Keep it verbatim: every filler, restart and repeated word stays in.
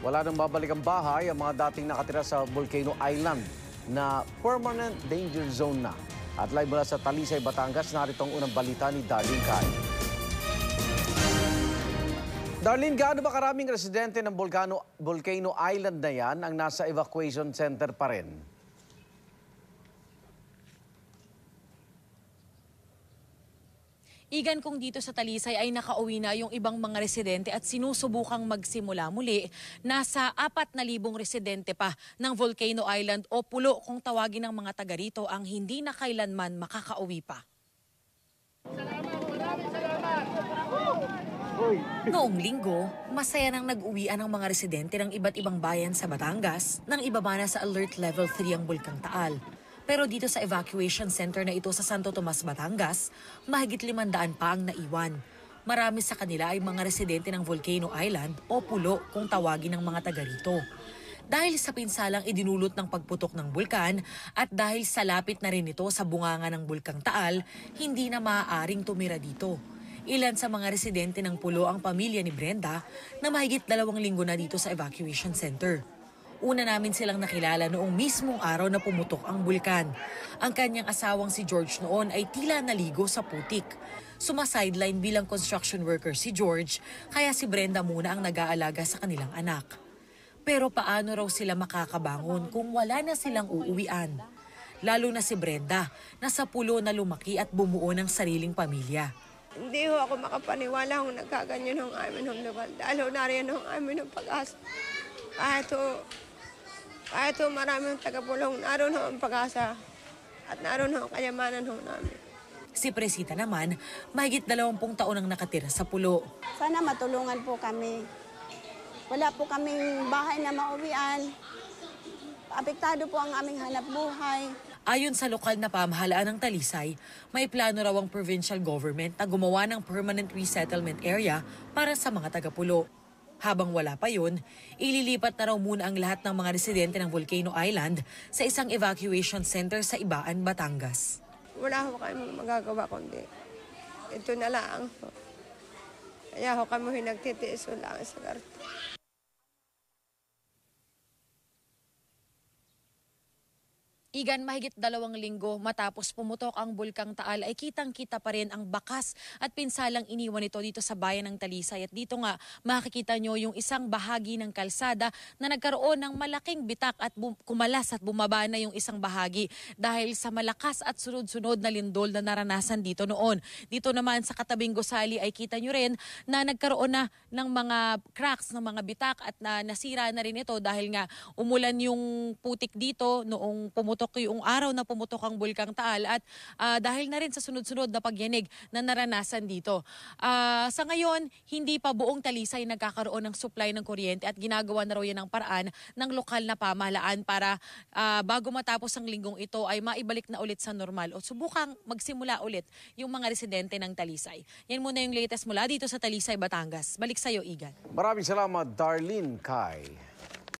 Wala nang babalik ang bahay ang mga dating nakatira sa Volcano Island na permanent danger zone na. At live mula sa Talisay, Batangas, narito ang unang balita ni Darlene Kai. Darlene, gaano ba karaming residente ng Volcano, Volcano Island na yan ang nasa evacuation center pa rin? Igan, kung dito sa Talisay ay nakauwi na yung ibang mga residente at sinusubukang magsimula muli, nasa apat na libong residente pa ng Volcano Island o pulo kung tawagin ng mga taga rito ang hindi na kailanman makakauwi pa. Noong linggo, masaya nang nag-uwian ang mga residente ng iba't ibang bayan sa Batangas nang ibaba na sa Alert Level three ang Bulkang Taal. Pero dito sa evacuation center na ito sa Santo Tomas, Batangas, mahigit limandaan pa ang naiwan. Marami sa kanila ay mga residente ng Volcano Island o pulo kung tawagin ng mga taga rito. Dahil sa pinsalang idinulot ng pagputok ng bulkan at dahil sa lapit na rin ito sa bunganga ng Bulkang Taal, hindi na maaaring tumira dito. Ilan sa mga residente ng pulo ang pamilya ni Brenda na mahigit dalawang linggo na dito sa evacuation center. Una namin silang nakilala noong mismong araw na pumutok ang bulkan. Ang kanyang asawang si George noon ay tila naligo sa putik. Sumasideline bilang construction worker si George, kaya si Brenda muna ang nag-aalaga sa kanilang anak. Pero paano raw sila makakabangon kung wala na silang uuwian? Lalo na si Brenda, na sa pulo na lumaki at bumuo ng sariling pamilya. Hindi ho ako makapaniwala kung nagkaganyan ng amin ng lugar. Dahil ho nariyan ng amin ng pag-asa. Kahit ho, kahit ho maraming tagapulong, naroon ho ang pag-asa. At naroon ho ang kayamanan ho namin. Si Presita naman, mahigit dalawampung taon ang nakatira sa pulo. Sana matulungan po kami. Wala po kaming bahay na mauwian. Apektado po ang aming hanap buhay. Ayon sa lokal na pamahalaan ng Talisay, may plano raw ang provincial government na gumawa ng permanent resettlement area para sa mga taga-pulo. Habang wala pa yun, ililipat na raw muna ang lahat ng mga residente ng Volcano Island sa isang evacuation center sa Ibaan, Batangas. Wala ho kami magagawa kundi ito na lang. Kaya ho kami nagtitiis ho lang sa garto. Igan, mahigit dalawang linggo matapos pumutok ang Bulkang Taal ay kitang-kita pa rin ang bakas at pinsalang iniwan nito dito sa bayan ng Talisay. At dito nga makikita nyo yung isang bahagi ng kalsada na nagkaroon ng malaking bitak at kumalas at bumaba na yung isang bahagi dahil sa malakas at sunod-sunod na lindol na naranasan dito noon. Dito naman sa katabing gusali ay kita nyo rin na nagkaroon na ng mga cracks ng mga bitak at na nasira na rin ito dahil nga umulan yung putik dito noong pumutok yung araw na pumutok ang Bulkang Taal at uh, dahil na rin sa sunod-sunod na pagyanig na naranasan dito. Uh, sa ngayon, hindi pa buong Talisay nagkakaroon ng supply ng kuryente at ginagawa na raw yan ng paraan ng lokal na pamahalaan para uh, bago matapos ang linggong ito ay maibalik na ulit sa normal o subukang magsimula ulit yung mga residente ng Talisay. Yan muna yung latest mula dito sa Talisay, Batangas. Balik sa'yo, Igan. Maraming salamat, Darlene Kai.